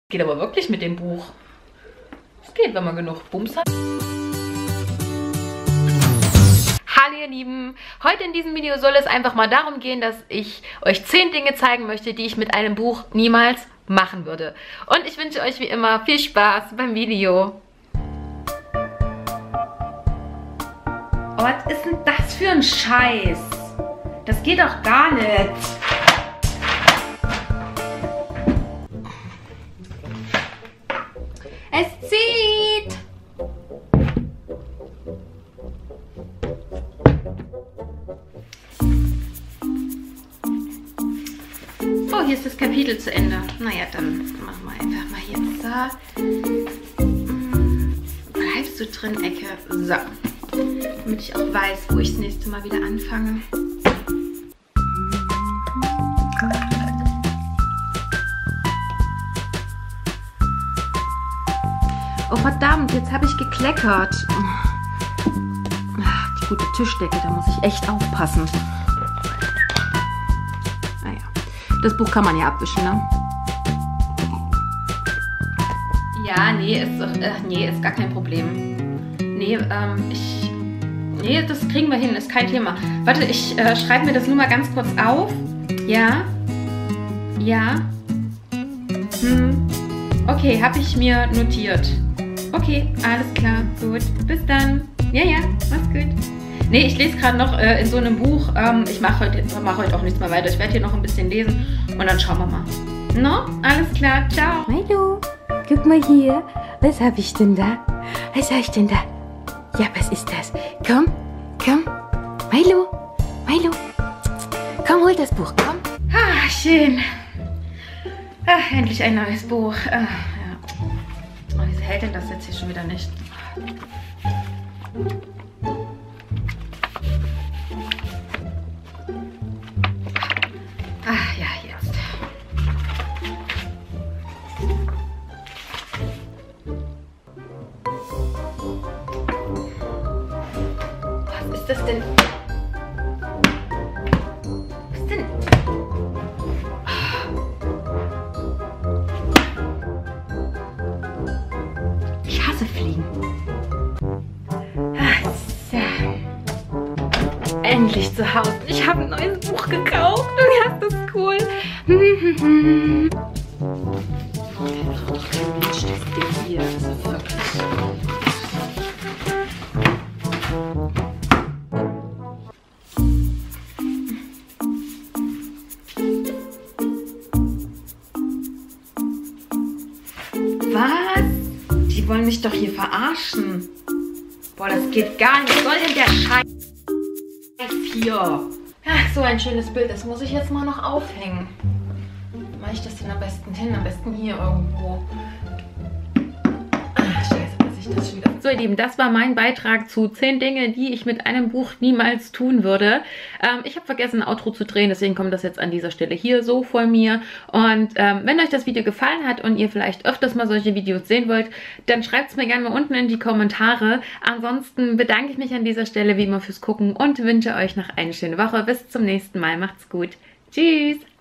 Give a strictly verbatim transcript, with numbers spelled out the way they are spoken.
Geht aber wirklich mit dem Buch. Es geht, wenn man genug Bums hat. Hallo ihr Lieben, heute in diesem Video soll es einfach mal darum gehen, dass ich euch zehn Dinge zeigen möchte, die ich mit einem Buch niemals machen würde. Und ich wünsche euch wie immer viel Spaß beim Video. Oh, was ist denn das für ein Scheiß? Das geht doch gar nicht. Es zieht. Oh, hier ist das Kapitel zu Ende. Naja, dann machen wir einfach mal hier so. Bleibst du drin, Ecke? So. Damit ich auch weiß, wo ich das nächste Mal wieder anfange. Oh verdammt, jetzt habe ich gekleckert. Ach, die gute Tischdecke, da muss ich echt aufpassen. Naja, das Buch kann man ja abwischen, ne? Ja, nee, ist, äh, nee, ist gar kein Problem. Nee, ähm, ich... Nee, das kriegen wir hin, ist kein Thema. Warte, ich äh, schreibe mir das nur mal ganz kurz auf. Ja? Ja? Hm. Okay, habe ich mir notiert. Okay, alles klar, gut. Bis dann. Ja, ja, mach's gut. Nee, ich lese gerade noch äh, in so einem Buch. Ähm, ich mache heute, mach heute auch nichts mehr weiter. Ich werde hier noch ein bisschen lesen und dann schauen wir mal. No? Alles klar, ciao. Hallo, guck mal hier. Was habe ich denn da? Was habe ich denn da? Ja, was ist das? Komm, komm. Milo, Milo. Komm, hol das Buch, komm. Ah, schön. Ach, endlich ein neues Buch. Ah, ja. Oh, wieso hält denn das jetzt hier schon wieder nicht? Ach ja, jetzt. Was ist das denn? Was ist denn? Ich hasse Fliegen. Ah, so. Endlich zu Hause. Ich habe ein neues Buch gekauft. Ja, das ist cool. Mensch, das Ding hier ist wirklich... Was? Die wollen mich doch hier verarschen. Boah, das geht gar nicht. Was soll denn der Scheiß hier? Ach, so ein schönes Bild. Das muss ich jetzt mal noch aufhängen. Wie mache ich das denn am besten hin? Am besten hier irgendwo. Ach, scheiße, dass ich das schon wieder... So ihr Lieben, das war mein Beitrag zu zehn Dinge, die ich mit einem Buch niemals tun würde. Ähm, ich habe vergessen, ein Outro zu drehen, deswegen kommt das jetzt an dieser Stelle hier so von mir. Und ähm, wenn euch das Video gefallen hat und ihr vielleicht öfters mal solche Videos sehen wollt, dann schreibt es mir gerne mal unten in die Kommentare. Ansonsten bedanke ich mich an dieser Stelle wie immer fürs Gucken und wünsche euch noch eine schöne Woche. Bis zum nächsten Mal. Macht's gut. Tschüss.